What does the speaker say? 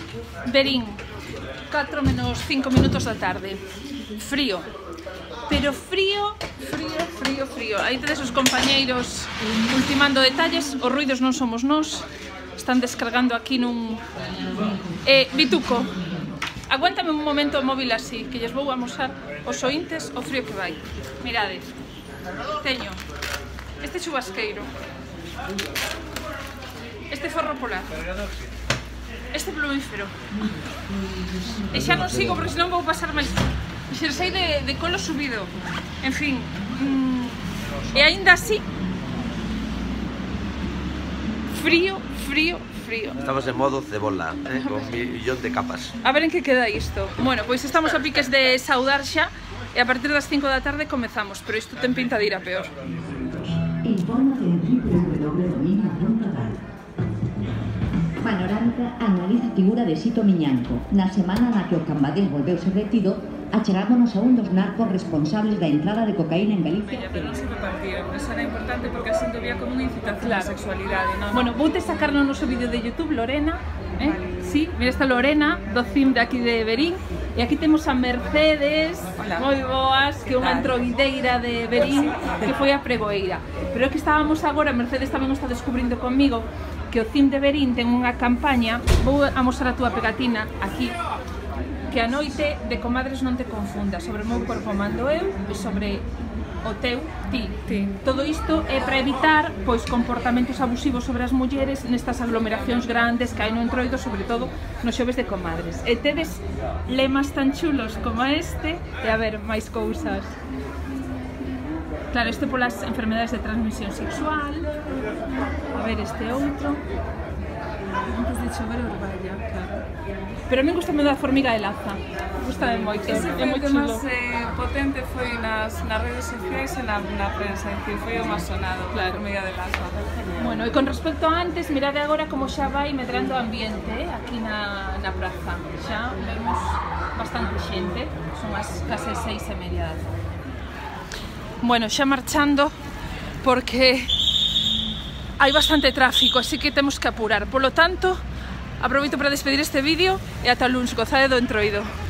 Verín, 4 menos 5 minutos da tarde. Frío. Pero frío, frío, frío, frío. Aí tedes os compañeiros ultimando detalles. Os ruidos non somos nós. Están descargando aquí nun... Bituco, aguántame un momento o móvil así, que lles vou amosar os ointes o frío que vai. Mirades, teño este chubasqueiro, este forro polar, este plumífero, e xa non sigo porque senón vou pasar máis xersei de colo subido, en fin, e aínda así frío, frío, frío. Estamos en modo cebola, con un millón de capas. A ver en que queda isto. Bueno, pois estamos a piques de saudar xa e a partir das 5 da tarde comezamos, pero isto ten pinta de ir a peor. Informa de www.dominio.gal. Panorámica analiza a figura de Sito Miñanco. Na semana na que o Cambadés volveuse retido, achegámonos a un dos narcos responsables da entrada de cocaína en Galicia. Pero non se repartieron, eso era importante porque así había como unha incitación á sexualidade, non? Bueno, voute sacar no noso vídeo de YouTube, Lorena, sí, mira esta Lorena, do CIM de aquí de Verín, e aquí temos a Mercedes, moi boas, que é unha entroideira de Verín, que foi a pregoeira. Pero é que estábamos agora, Mercedes tamén o está descubrindo conmigo, que o CIM de Verín ten unha campaña, vou a mostrar a túa pegatina aquí, que a noite de comadres non te confunda, sobre o meu corpo mando eu e sobre o teu ti. Todo isto é para evitar pois comportamentos abusivos sobre as mulleres nestas aglomeracións grandes que hai no Entroido, sobre todo nos xoves de comadres. E tedes lemas tan chulos como este, e a ver, máis cousas. Claro, este polas enfermedades de transmisión sexual. A ver, este outro. Antes de chover orballa, claro. Pero a mí gusta da formiga de laza. Gusta moito. Ese foi o que máis potente foi nas redes sociais e na prensa, que foi o máis sonado, claro. Formiga de laza. Bueno, e con respecto a antes, mirade agora como xa vai medrando o ambiente aquí na praza. Xa vemos bastante xente, son as case 6:30 da tarde. Bueno, xa marchando porque hai bastante tráfico, así que temos que apurar. Por lo tanto, aproveito para despedir este vídeo e ata luns, gozade do Entroido.